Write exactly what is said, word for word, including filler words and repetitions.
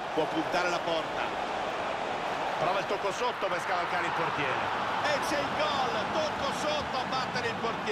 Può puntare la porta. Prova il tocco sotto per scavalcare il portiere. E c'è il gol, tocco sotto a battere il portiere.